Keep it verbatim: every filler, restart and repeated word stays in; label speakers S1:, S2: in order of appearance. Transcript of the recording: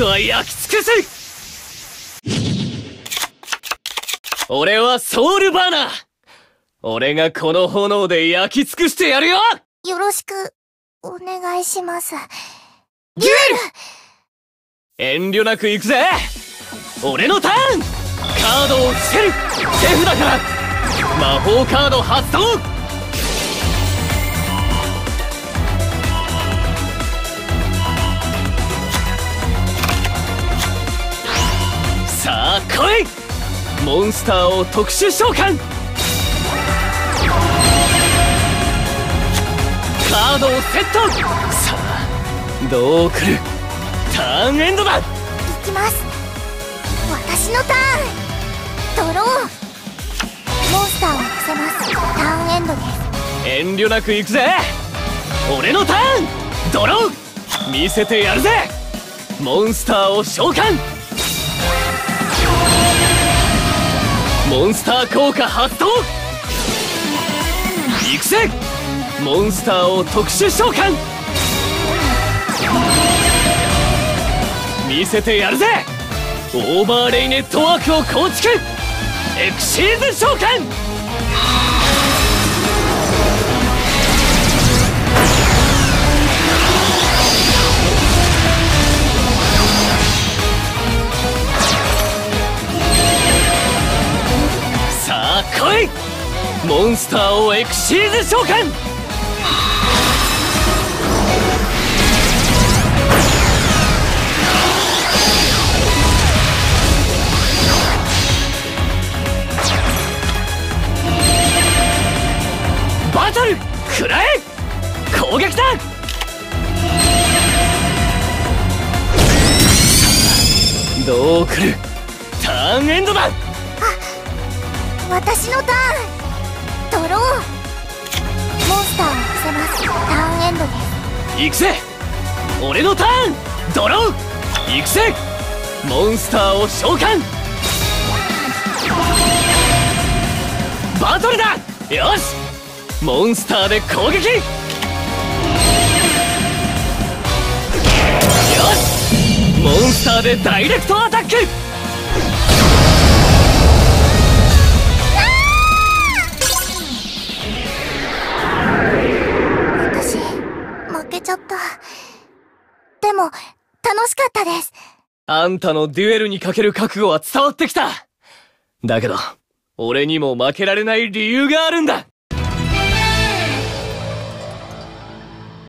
S1: つは焼き尽くす。俺はソウルバーナー。俺がこの炎で焼き尽くしてやるよ。
S2: よろしくお願いします。
S1: デュエル！遠慮なく行くぜ。俺のターン。カードを伏せる。手札から魔法カード発動。さあ来い。モンスターを特殊召喚。カードをセット。さあどう来る。ターンエンドだ。
S2: いきます。私のターン。ドロー。モンスターを伏せます。ターンエンドです。
S1: 遠慮なく行くぜ。俺のターン。ドロー。見せてやるぜ。モンスターを召喚。モンスター効果発動。行くぜ。モンスターを特殊召喚。見せてやるぜ。オーバーレイネットワークを構築。エクシーズ召喚。さあ来い。モンスターをエクシーズ召喚。バトル食らえ。攻撃だ。どう来る。ターンエンドだ。
S2: 私のターン。ドロー。モンスターを伏せます。ターンエンドです。
S1: 行くぜ。俺のターン。ドロー。行くぜ。モンスターを召喚。バトルだ。よし。モンスターで攻撃。よし。モンスターでダイレクトアタック。
S2: 私負けちゃった。でも楽しかったです。
S1: あんたのデュエルにかける覚悟は伝わってきた。だけど俺にも負けられない理由があるんだ。